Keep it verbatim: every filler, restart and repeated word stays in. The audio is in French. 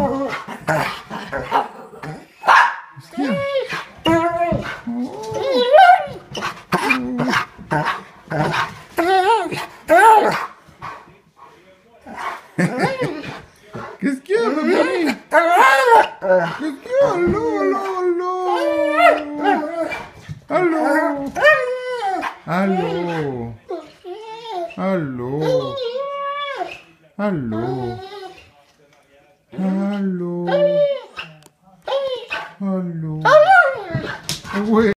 Qu'est-ce qu'il y a? Qu'est-ce qu'il y a, bébé? Qu'est-ce qu'il y a? Allô, allô, allô. Allô. Allô. Allô. Allô.